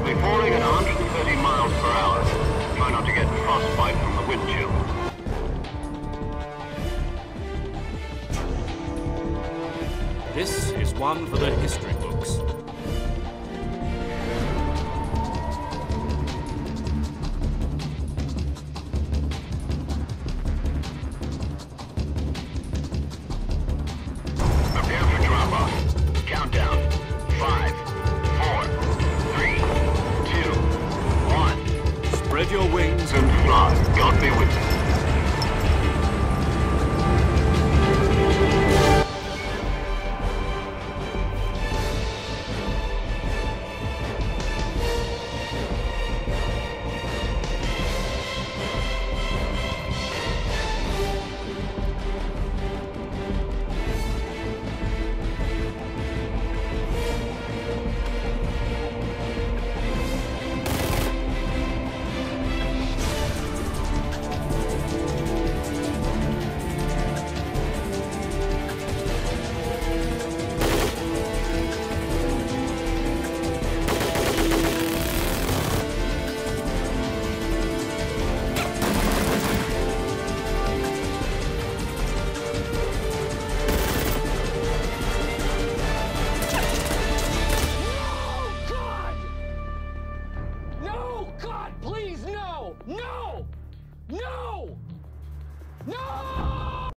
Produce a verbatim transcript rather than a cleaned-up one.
be falling at one hundred thirty miles per hour. Try not to get frostbite from the wind chill. This is one for the history books. Prepare for drop-off. Countdown. Five, four, three, two, one. Spread your wings And fly. God be with you.